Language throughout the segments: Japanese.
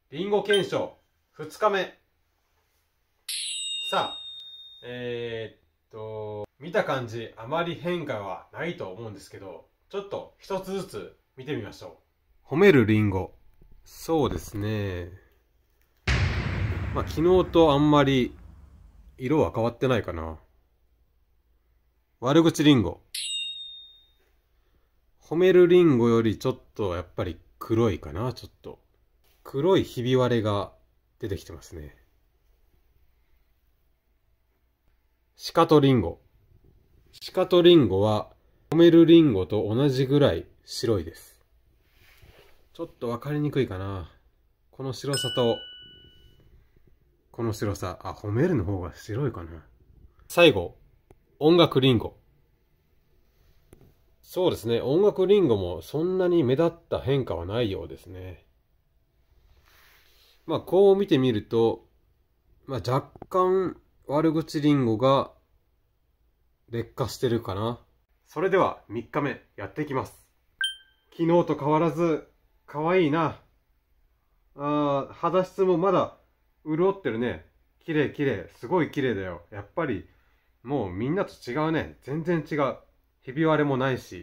リンゴ検証2日目。さあ、見た感じあまり変化はないと思うんですけど、ちょっと一つずつ見てみましょう。褒めるリンゴ。そうですね。昨日とあんまり色は変わってないかな。悪口リンゴ。褒めるリンゴよりちょっとやっぱり黒いかな、ちょっと。黒いひび割れが出てきてますね。シカトリンゴ。シカトリンゴは褒めるリンゴと同じぐらい白いです。ちょっとわかりにくいかな。この白さと、この白さ。褒めるの方が白いかな。最後、音楽リンゴ。そうですね。音楽リンゴもそんなに目立った変化はないようですね。こう見てみると、若干悪口リンゴが劣化してるかな。それでは3日目やっていきます。昨日と変わらず可愛いな。肌質もまだ潤ってるね。綺麗綺麗。すごい綺麗だよ。やっぱりもうみんなと違うね。全然違う。ひび割れもないし。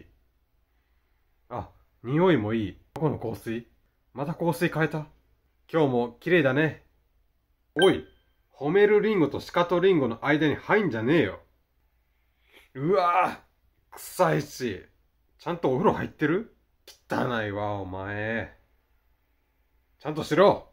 匂いもいい。どこの香水？また香水変えた？今日も綺麗だね。おい、褒めるリンゴとシカトリンゴの間に入んじゃねえよ。うわぁ、臭いし。ちゃんとお風呂入ってる？汚いわ、お前。ちゃんとしろ。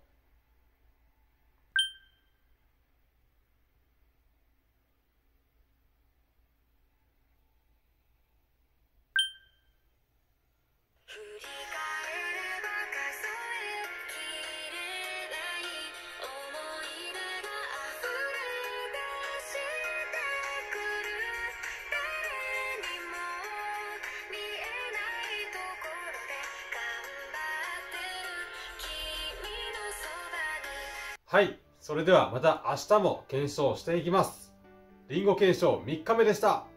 はい、それではまた明日も検証していきます。リンゴ検証3日目でした。